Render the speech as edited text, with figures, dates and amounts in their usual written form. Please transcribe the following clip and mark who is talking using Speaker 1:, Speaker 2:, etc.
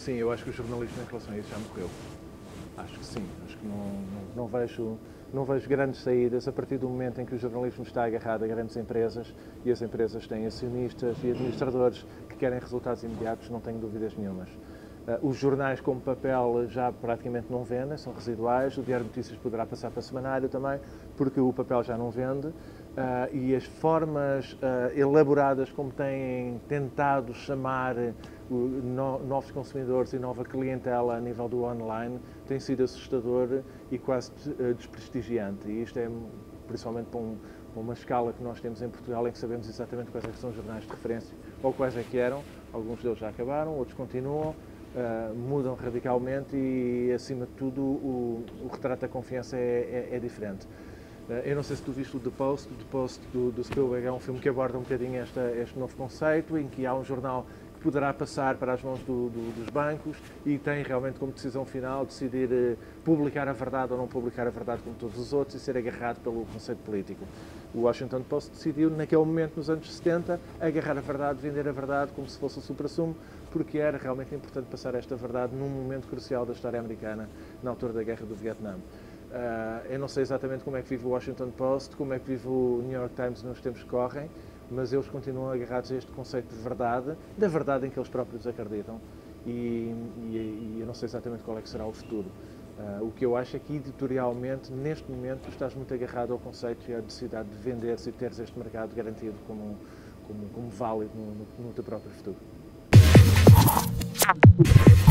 Speaker 1: Sim, eu acho que o jornalismo em relação a isso já morreu. Acho que sim, acho que não vejo grandes saídas a partir do momento em que o jornalismo está agarrado a grandes empresas e as empresas têm acionistas e administradores que querem resultados imediatos, não tenho dúvidas nenhumas. Os jornais como papel já praticamente não vendem, são residuais, o Diário de Notícias poderá passar para semanário também, porque o papel já não vende. E as formas elaboradas como têm tentado chamar novos consumidores e nova clientela a nível do online tem sido assustador e quase desprestigiante. E isto é principalmente para uma escala que nós temos em Portugal em que sabemos exatamente quais é que são os jornais de referência ou quais é que eram. Alguns deles já acabaram, outros continuam. Mudam radicalmente e, acima de tudo, o retrato da confiança é diferente. Eu não sei se tu viste o The Post do Spielberg, é um filme que aborda um bocadinho este novo conceito, em que há um jornal que poderá passar para as mãos dos bancos e tem realmente como decisão final decidir publicar a verdade ou não publicar a verdade como todos os outros e ser agarrado pelo conceito político. O Washington Post decidiu, naquele momento, nos anos 70, agarrar a verdade, vender a verdade como se fosse o supra-sumo, porque era realmente importante passar esta verdade num momento crucial da história americana, na altura da Guerra do Vietnã. Eu não sei exatamente como é que vive o Washington Post, como é que vive o New York Times nos tempos que correm, mas eles continuam agarrados a este conceito de verdade, da verdade em que eles próprios acreditam, e eu não sei exatamente qual é que será o futuro. O que eu acho é que, editorialmente, neste momento, tu estás muito agarrado ao conceito e à necessidade de venderes e teres este mercado garantido como válido no teu próprio futuro.